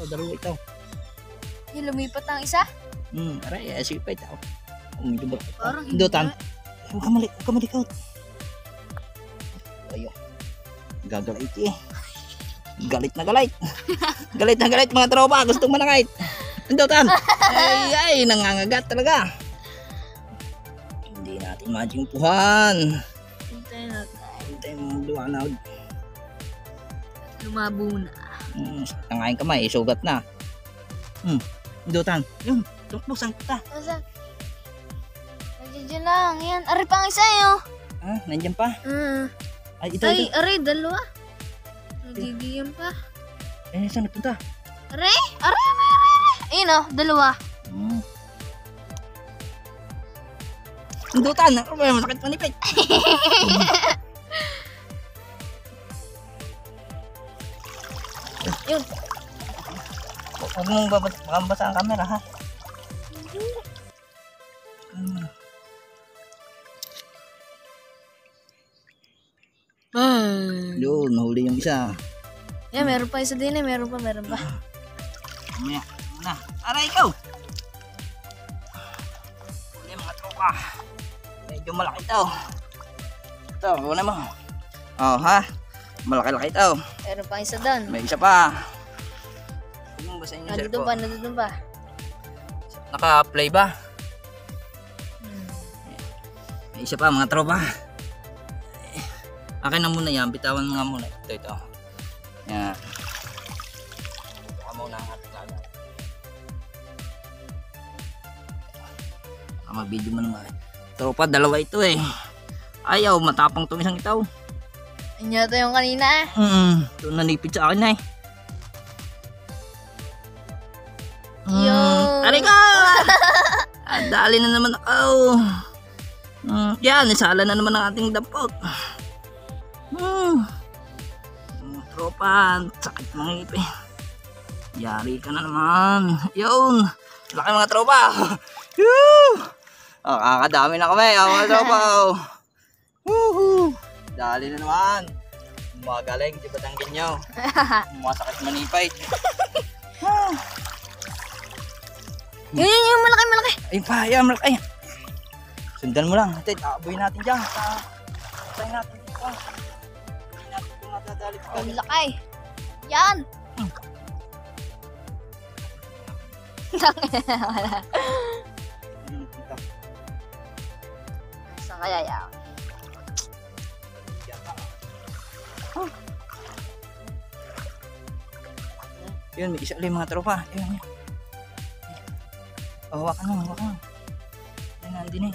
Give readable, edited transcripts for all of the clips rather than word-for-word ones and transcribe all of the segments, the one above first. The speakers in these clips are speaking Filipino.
dalawa ito. Yung lumipat ang isa? Aray, sipay tao. Medyo ba? Parang Dutan. Huwag ka malikot. Ayo. Gagalait eh. Galit na galit. Galit na galit mga tropa. Gustong manangait. Dutan. Ay, nangangagat talaga. Hindi natin majingpuhan. Hintayin natin. Hintayin mo luwanaw. Lumabo na. Nangain kamay, sugat na. Dutan. Yun, tukbusan kita. Nasaan? Nandiyan lang. Yan. Ari pa ang isa yun. Nandiyan pa? Ay, ito. Ay, ari, dalawa. Nagigiyan pa. Saan napunta? Ari. Ayun o, dalawa. Dutan, masakit manipit. Yun. Huwag mong babasa ang camera ha. Yun, nahuli yung isa. Yan, meron pa isa din eh. Meron pa. Mamaya, na. Aray, ikaw! Huli mga tropa. Medyo malaki ito. Ito, una mo. Ha? Malaki-laki ito. Meron pa isa doon. May isa pa. Huwag mong basahin yung cellphone. Nandun pa. Naka-play ba? May isa pa mga tropa. Akin na muna yan. Bitawan mo nga muna. Ito. Yan. Bitawan muna ang ating laga. Mag-video mo naman. Tropa, dalawa ito eh. Ayaw, matapang itong isang itaw. Ayun yata yung kanina eh. Ito nanipid sa akin na eh. Yo! Aray ka! Dali na naman ako. Yan, isala na naman ang ating dampot. Tropa, sakit mga ngipin. Yari ka na naman. Yun, laki mga tropa. Kakadami na kami mga tropa. Dali na naman. Magaling, di ba tanggin nyo? Masakit manipay. Yun, malaki. Ayun pa, yan, malaki. Sundan mo lang. Aaboy natin dyan. Patay natin dito. Hindi natin ito matadali pa. Ang laki. Yan. Wala. Saan kaya yan? Yun, may isa ulit mga tropa. Ayun. Hawakan mo. Yan, nandun eh.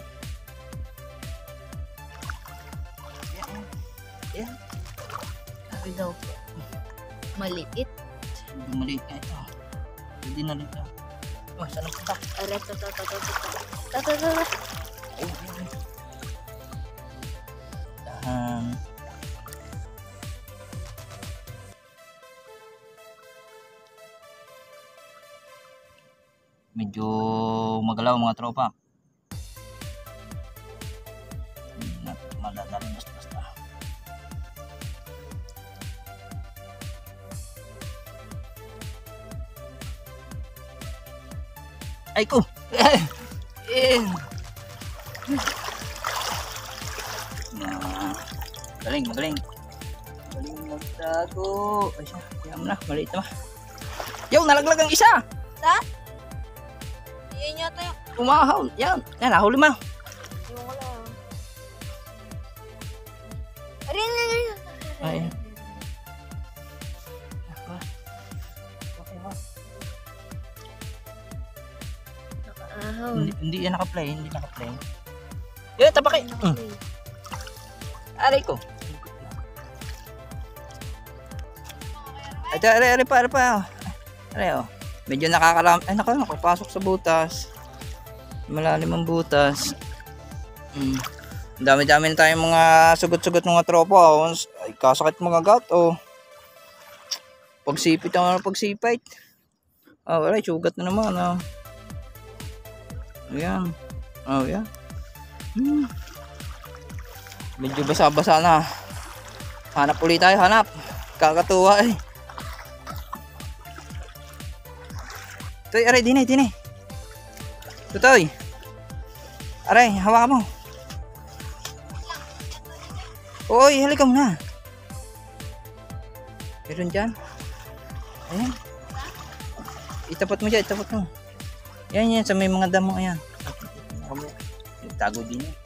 Yan. Sabi daw. Maliit. Maliit na ito. Hindi na rin ito. Saan ang punta? Aray, tata. Ayun. Dahan. Medyo magalaw mga tropa. Hindi na madadali basta. Ay ko! Magaling. Magaling magtago. Ay siya, kaya mo na, maliit na. Yo, nalaglag ang isa! Saan? Yan yata yung... Umahaw, yan, nahuli mo. Yung wala. Ay. Nakaahaw. Hindi yan naka-play. Yan, tabaki. Aray ko. Aray pa. Aray oh. Medyo nakapasok sa butas. Malalim ang butas. Ang dami-dami na tayong mga sugot-sugot mga tropa. Ay, kasakit mga gat oh. Pagsipit wala, sugat na naman oh. Ayan. Oh, yan. Medyo basa-basa na. Hanap ulit tayo, hanap. Kakatuwa eh. Toy, aray, dinay. Tutoy. Aray, hawakan mo. Uy, halika muna. Meron dyan. Ayan. Itapat mo dyan, itapat mo. Yan, sa may mga damo, ayan. Tago din yan.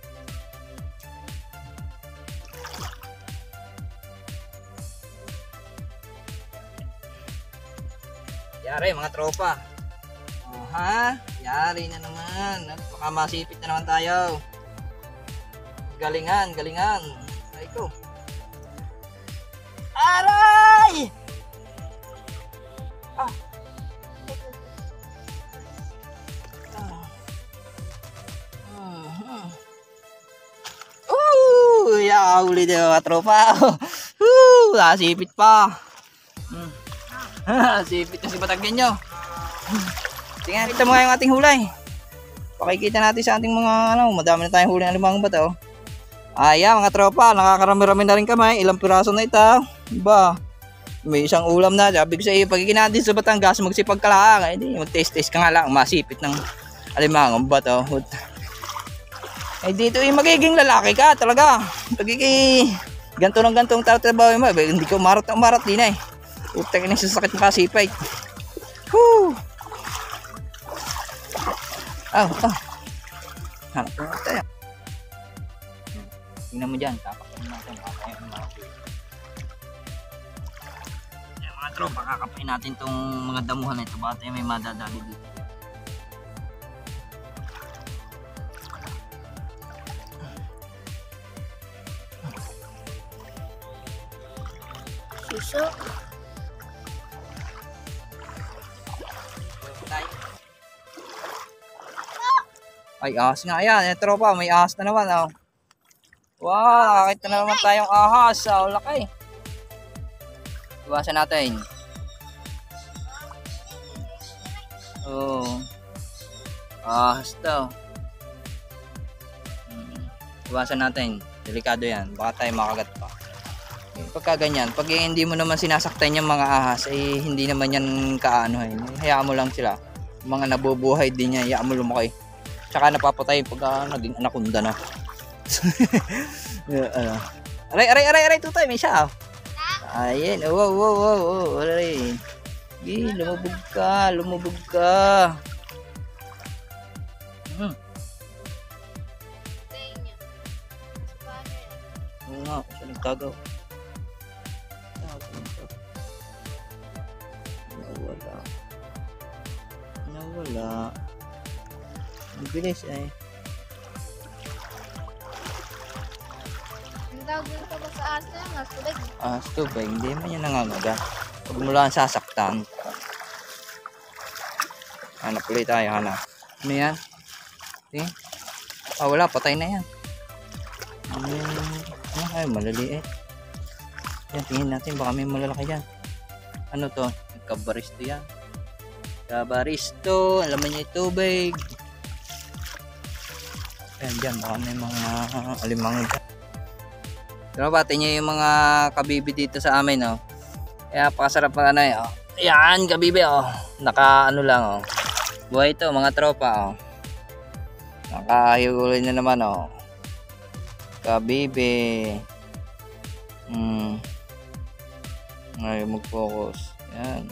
Yari, mga tropa. Oh, ha? Yari na naman. Baka masipit na naman tayo. Galingan. Ay ko. Aray! Ah. Huli din mga tropa. Nasipit pa. Sipit na si Batagyan nyo. Tingnan, kita mo nga yung ating hulay. Pakikita natin sa ating mga madami na tayong huli ng limang bata. Ayan mga tropa, nakakarami-rami na rin kami. Ilang piraso na ito. Diba? May isang ulam na. Sabi ko sa iyo, pagkikin natin sa Batangas, magsipag ka lang. Mag-taste ka nga lang. Masipit ng alimangang bata. Ay dito magiging lalaki ka talaga. Pagiging ganto ng gantong tatrabaho mo. Hindi ko umarat din eh. Utang na sa sakit makasipay. Woo! Hanap ko tayo. Tingnan mo dyan. Kakapain natin. Ayan, mga tropa, kakapain natin tong mga damuhan na ito. Baka tayo may madadali dito. Suso. Ay, ahas nga yan. Tropa, may ahas na naman. Oh. Wow, nakakita na naman tayong ahas. Laki. Iwasan natin. Ahas daw. Iwasan natin. Delikado yan. Baka tayo makagat pa. Pagka ganyan, pag hindi mo naman sinasaktan yung mga ahas, hindi naman yan kaano. Hayaan mo lang sila. Mga nabubuhay din yan. Hayaan mo lumaki. Tsaka napapatay pag naging anaconda na. Aray, tutay, may siya. Ayan, wow, aray. Lumubog ka. Oo nga, siya nagtagaw. Nawala. Ang bilis eh. Ang tawag ka ba sa aso yan? Asubig. Asubig, hindi man yan nangangaga. Pag mula ang sasaktan. Hanap ulit tayo, hanap. Ano yan? Okay. Wala, patay na yan. Ay, malaliit. Yan, tingin natin, baka may malalaki yan. Ano to? Kabaristo yan. Kabaristo, alam niya yung tubig. Ayan dyan, baka may mga alimango dyan. Pero pati nyo yung mga kabibi dito sa amin, oh. Kaya pakasarap pa na oh. Ayan, kabibi, oh. Naka ano lang, oh. Buhay ito, mga tropa, oh. Nakahiwalay na naman, oh. Kabibi. Ay, mag-focus. Ayan.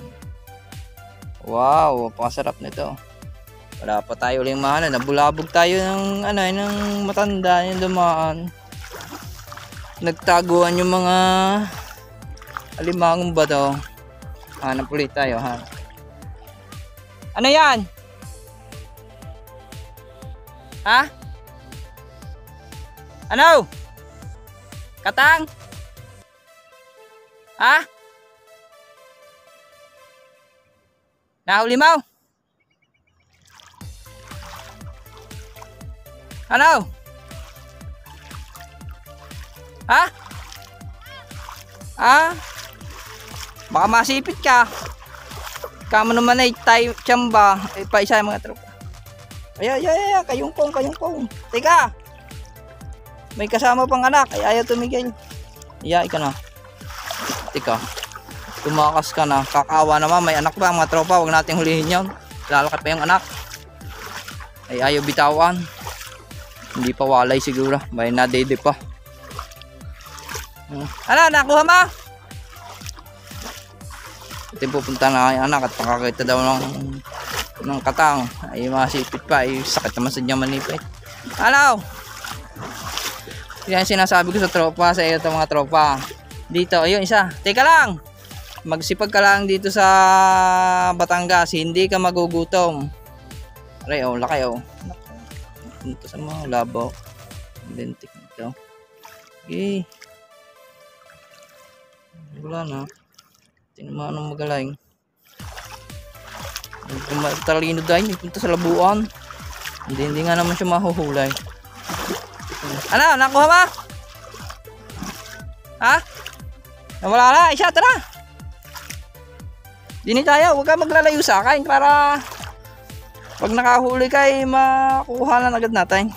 Wow, pakasarap nito. Wala pa tayo uling mahal. Nabulabog tayo ng ng matanda yung dumaan. Nagtaguan yung mga alimangong ba to? Hanap ulit tayo, ha? Ano yan? Ha? Ano? Katang? Ha? Nahuli mo? Ano? Ha? Baka masipit ka. Kamo naman ay tayo tiyamba. Pa isa mga tropa. Ay, kayungkong. Teka. May kasama pang anak. Ay, ayaw tumigil. Ika na. Teka. Tumakas ka na. Kakawa naman. May anak ba mga tropa? Huwag nating hulihin yun. lalaki pa yung anak. Ay ayaw bitawan. Hindi pa walay siguro. May nadede pa. Ano, nakuha mo? Ito pupunta na yung anak at makakita daw ng katang. Ay masipit pa. Ay sakit naman sa niya manipit. Ano? Yan sinasabi ko sa tropa, sa iyo mga tropa. Dito, ayun isa. Teka lang. Magsipag ka lang dito sa Batangas, hindi ka magugutom. Aray, oh, laki oh. Punta sa mga labaw. Lentik nito. Okay. Wala na. Tinamaan ng magaling. Talino dahil, punta sa labuan. Hindi nga naman siya mahuhulay. Ano, nakuha ba? Ha? Nawala na, isa, tara. Dini tayo, huwag ka maglalayo sa akin para pag nakahuli ka ay makuha na agad natin.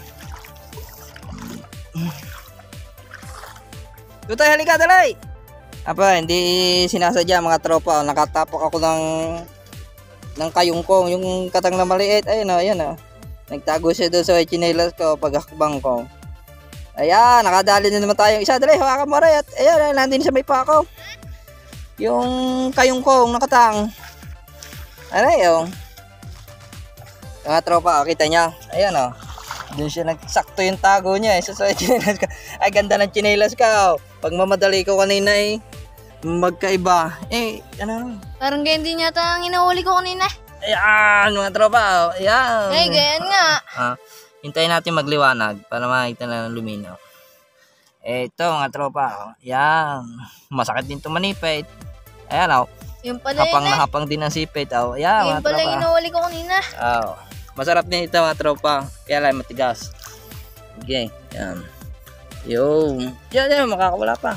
Tutay, halika, talay. Apa, hindi sinasadya mga tropa. Nakatapok ako ng kayungkong, yung katang na maliit. Ayun o, ayun o. Nagtago siya doon sa chinelas ko paghakbang ko. Ayan, nakadali na naman tayong isa. Dali, hawakan mo rin. At ayan, nandun sa may pako. Yung kayungkong nakatang. Aray, oh. Mga tropa, kita niya. Ayan, oh. Doon siya nagsakto yung tago niya. Isa sa chinelas ko. Ay, ganda ng chinelas ka, oh. Pag mamadali ko kanina, eh. Magkaiba. Eh, ano? Parang ganyan din yata ang inahuli ko kanina. Ayan, mga tropa, oh. Ayan. Ay, ganyan nga. Hintayin natin magliwanag para makita na ng luminaw. Ito mga tropa, oh. Yan. Masakit din ito manipit. Ayan oh. Yung pala Hapang yun na hapang din ang sipit. Oh. Yan yung mga pala tropa. yung inahuli ko kanina. Oh. Masarap din ito mga tropa. Kaya lang matigas. Okay. Yan. Yung. Yan. Makakawala pa.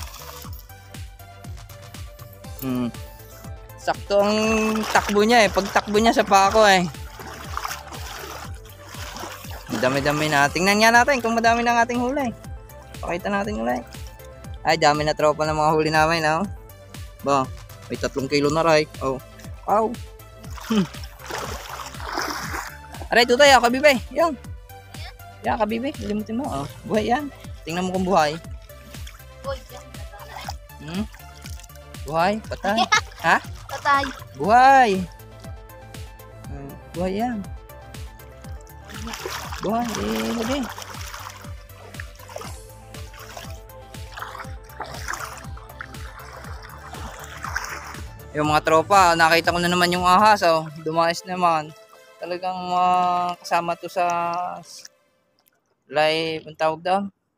Sakto ang takbo niya eh. Pag takbo niya sa pako eh. Dami-dami na. Tingnan nga natin kung madami ng ating huli. Pakita natin ulit. Ay, dami na tropa ng mga huli namin, oh. Ba, may 3 kilo na ray. Oh. Wow. Aray, tutay, kabibe. Yan. Yan, kabibe. Limutin mo, oh. Buhay yan. Tingnan mo kung buhay. Buhay, patay. Ha? Patay. Buhay. Buhay yan. Buhay, lagi. Yung mga tropa, nakita ko na naman yung ahas, oh. Dumayas naman. Talagang kasama to sa life, ang tawag daw?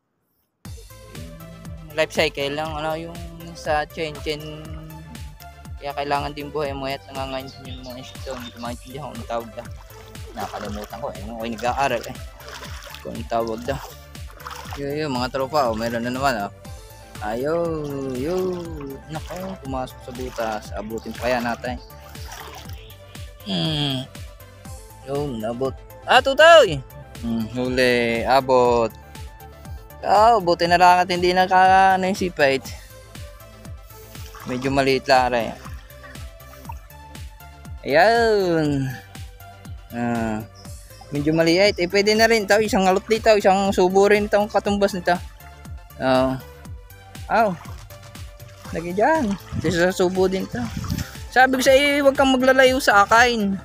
Life cycle lang, ano, yung sa chain. Kaya kailangan din buhay mo at nangangain yung mga isito. Hindi ko maintindihan kung ang tawag daw. Nakalimutan ko, ako yung nag-aaral eh. Kung ang tawag daw. Yung mga tropa, oh, meron na naman, oh. Ayo, nako, pumasok sa butas. Abutin pa kaya natin. Yun, abot. Tutoy! Huli, abot. Buti na lang at hindi nakaka yung sipait. Medyo maliit lang rin. Ayan. Medyo maliit. Pwede na rin ito. Isang alot dito. Isang subo rin itong katumbas nito. Lagi dyan. Sa subo din ito. Sabi ko sa iyo, huwag kang maglalayo sa akin.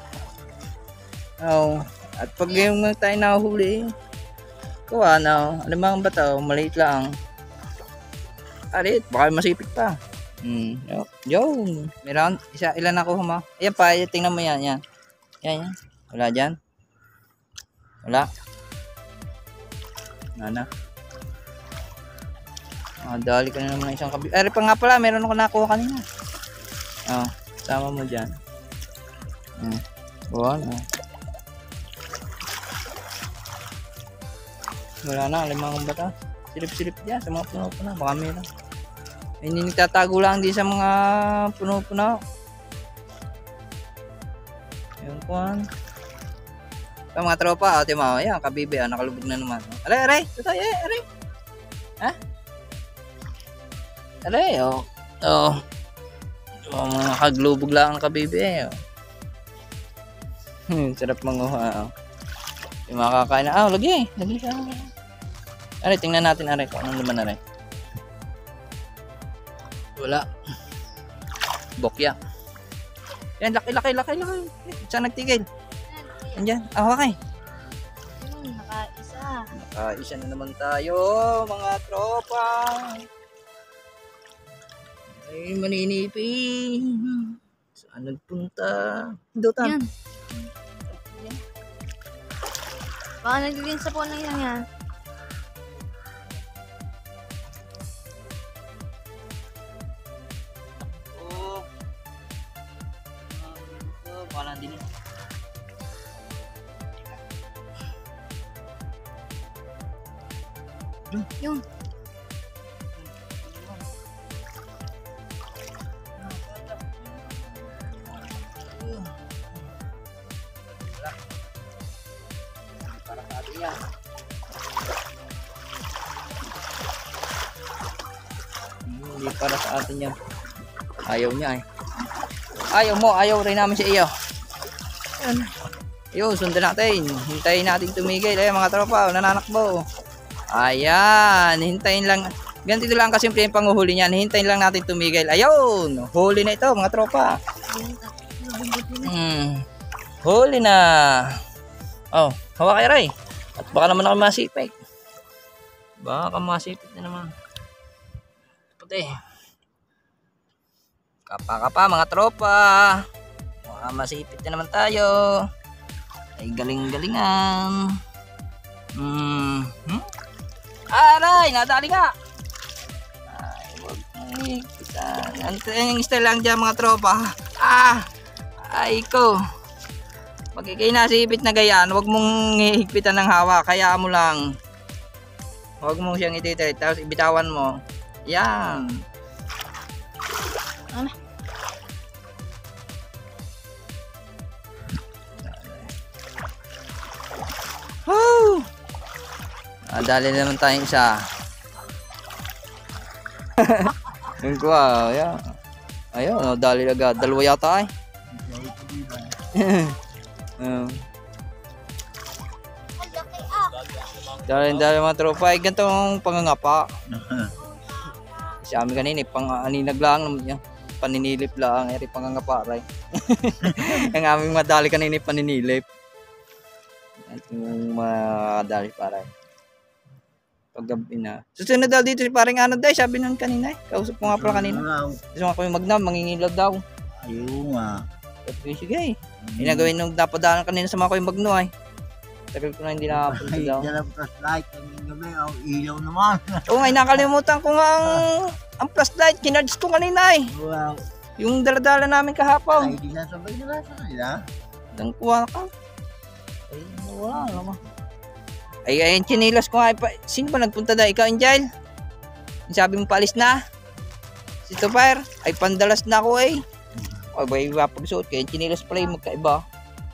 At pag yung tayo nahuli, kuha na. Alam mo ba ito? Maliit lang. Alit, baka masipit pa. Yun. Meron. Ilan ako huma? Ayan pa, tingnan mo yan. Yan. Wala dyan. Wala. Nana. Dali ka na naman ng isang kabi. Ari pa nga pala, meron ako nakuha kanina. Sama mo dyan. Wala na, limang bata. Silip-silip dyan sa mga puno-puno. Baka meron. Hindi nagtatago lang din sa mga puno-puno. Yun po. Mga tropa, ate mo. Ayan, kabibe. Nakalubog na naman. Aray. Tutay, aray. Ha? Aray, mga nakaglubog lang ang kabibe. Sarap manguha. Yung makakain na. Lagi. Lagi siya. Aray, tingnan natin aray kung anong naman aray. Wala. Bokya. Yan, laki. Saan nagtigil? Andyan. Okay. Nakaisa. Nakaisa na naman tayo, mga tropa. Ay, maninipin. Saan nagpunta? Dotan. Yan. Baka nagiging sa po na yan. Parang din. Yun. Para sa atin yan. Hindi para sa atin yan. Ayaw niya eh. Ayaw mo, ayaw rin namin si iyo. Yun, sundan natin. Hintayin natin tumigil. Mga tropa, nananakbo. Ayan, hintayin lang. Ganito lang kasi yung panguhuli niyan. Hintayin lang natin tumigil. Ayun, huli na ito mga tropa. Huli na. Hawak kayo Ray. At baka naman ako masipit. Baka masipit na naman. Puti. Kapa mga tropa. Baka masipit na naman tayo. Ay galing-galingan. Aray, nadali ka. Ay, wag yung style lang dyan mga tropa. Ay ko. Pag ikay nasipit na gayan, wag mong hihigpitan ng hawa. Kaya mo lang. Wag mong siyang ititit. Tapos ibitawan mo. Yan. Ano? Woo! Dali naman tayong isa. Yun ko ayan. Ayun, dali agad. Dalawa yata ay. Dali mga tropa ay gantong pangangapa. Si amin kanina pang aninag lang naman yan. Paninilip lang, eri pangangapa ray. Ang aming madali kanina paninilip. Yung madali paray. Paggabi na. Susunod daw dito si paring ano day, sabi nun kanina eh. Kausap ko nga pala kanina. Gusto nga ko yung magnam, mangingilaw daw. Ayun nga. Sige. Inagawin nung napadaan kanina sa mga ko yung magno ay. Tagal ko na hindi nakapunta daw. Ay, dala flashlight. Ang gabi, ilaw naman. Oo nga, nakalimutan ko nga ang flashlight. Kinarge ko kanina eh. Wow. Yung daladala namin kahapon. Ay, di na sabay na sa kanila. Dang kuha ka. Ay, wala naman. Ay, ayun, chinilas ko nga. Sino ba nagpunta na? Ikaw, Angel? Sabi mo paalis na? Si Topper? Ay, pandalas na ako eh. Ay, ba yung pagsuot kayo? Chinilas pala yung magkaiba.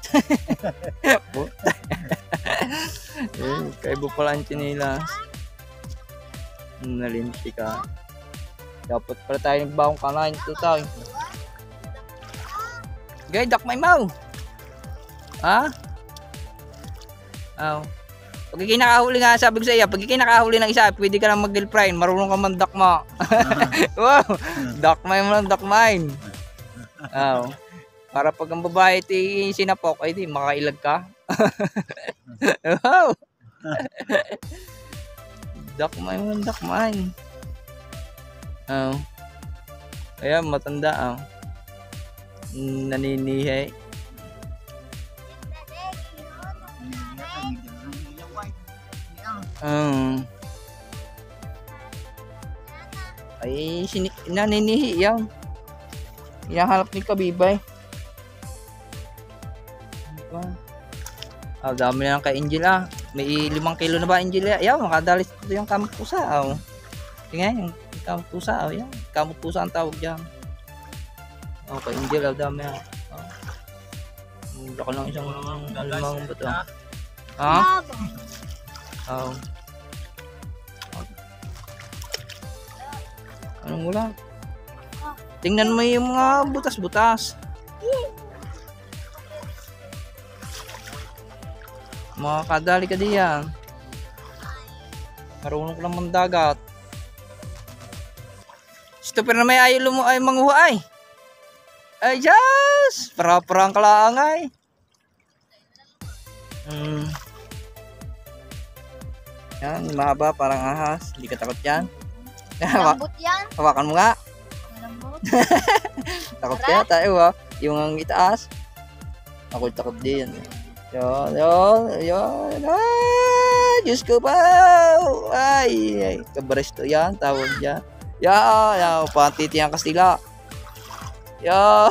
Kaiba pala ang chinilas. Nalinti ka. Dapat pala tayo nagbawang kanain ito tayo. Gay, dak may mau. Ha? Pag ikinakahuli nga, sabi ko sa iyo, pag ikinakahuli ng isa, pwede ka lang mag-gilprine, marunong ka man dakma. Wow, dakmay mo lang, dakmain. Para pag ang babae iti sinapok, ay di, makailag ka. Wow. Dakmay mo lang, dakmain. Ayan, matanda. Naninihay. Ay, naninihi yan. Hinahanap ni Kabibay. Dami na lang kay Angela. May 5 kilo na ba Angela? Ayaw, makadalis ito yung kamot pusa. Tingnan yung kamot pusa. Yan, kamot pusa ang tawag dyan. Kay Angela, dami na. Mula ko lang isang limang bato. Ha? Anong wala? Tingnan mo yung mga butas-butas. Makakadali ka diyan. Marunong ko lang mandagat. Stupid na may ayaw ay manguha ay. Ay, Diyos! Para-parang kalaang ay. Yan, mahaba, parang ahas. Hindi ka takot yan. Malambot yan. Hawakan mo nga. Malambot. Takot kaya tayo ha. Yung ang itaas. Ako takot din. Yan. Diyos ko pa. Ay, kabares to yan. Tawag yan. Yan, pantiti ang Kastila. Yan.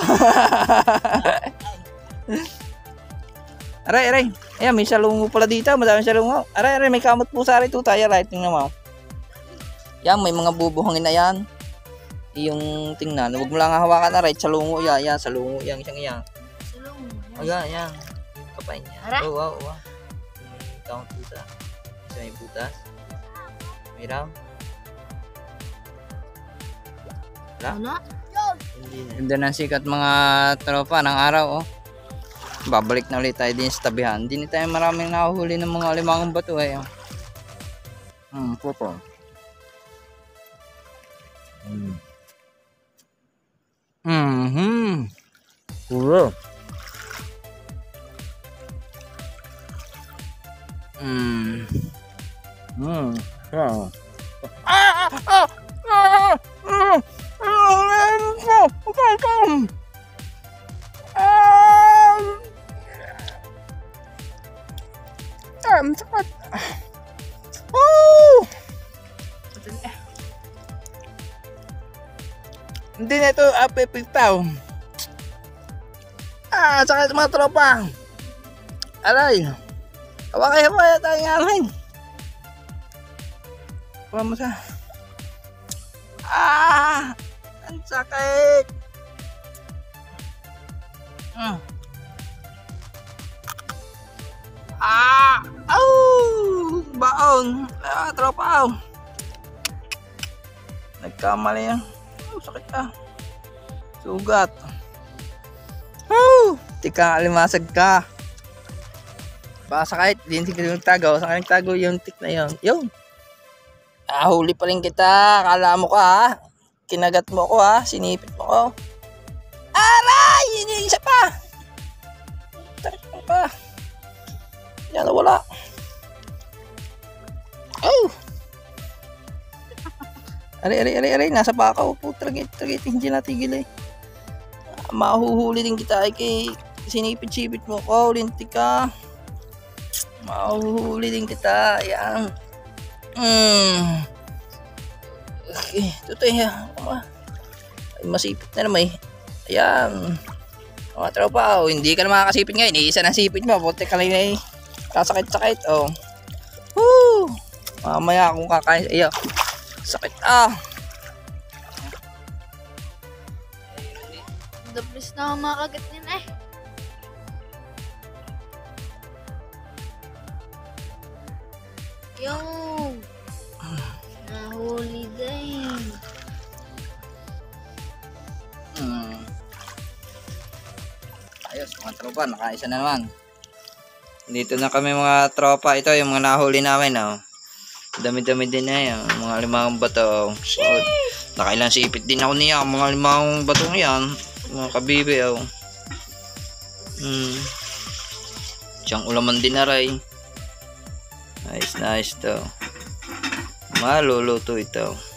Aray. Ayan, may salungo pala dito. Madaming salungo. Aray, may kamot pusa rito tayo. Right, tingnan mo. Yan, may mga bubuhangin na yan. Yung tingnan. Huwag mo lang hawakan. Aray, salungo yan. Yan, salungo yan. Isang yan. Salungo. Ayan. Kapain niya. Aray. Oo. May kamot pusa. Isa may butas. May round. Ano? Hindi na sikat mga tropa ng araw oh. Babalik na ulit tayo din sa tabihan. Hindi tayo maraming nahuhuli ng mga limangang bato eh. Popo. Puro. Sakit. Hindi na ito apipitaw. Sakit mga tropa. Alay. Hawakay tayo nga alay. Kuha mo sa. Ang sakit. Baon. Tropa. Nagkamali yan. Sakit sugat. Tika, limasag ka. Baka sakit. Hindi ka nagtago. Saka nagtago yung tik na yun. Yun. Huli pa rin kita. Kala mo ka ha. Kinagat mo ko ha. Sinipit mo ko. Aray! Yun yung isa pa. Tarik mo pa. Yan, wala. Aray. Nasa baka po. Tragit. Hindi natigil eh. Mahuhuli din kita ay kay sinipit-sipit mo ko. Lintik ka. Mahuhuli din kita. Ayan. Okay. Tutoy ha. Masipit na naman eh. Ayan. Mga tropa. Hindi ka na makakasipit ngayon. Isa na sipit mo. Buti ka lang eh. Kasakit-sakit. Mamaya akong kakain sa iyo. Sakit Dablis na ako makagat niyan eh. Yung nahuli din. Ayos mga tropa, nakaisa na naman. Dito na kami mga tropa. Ito yung mga nahuli namin Dami-dami din na yan. Mga limang bato. Nakailang sipit din ako niya. Mga limang bato yan. Mga kabibi Siyang ulaman din na rin. Nice to. Maluluto ito.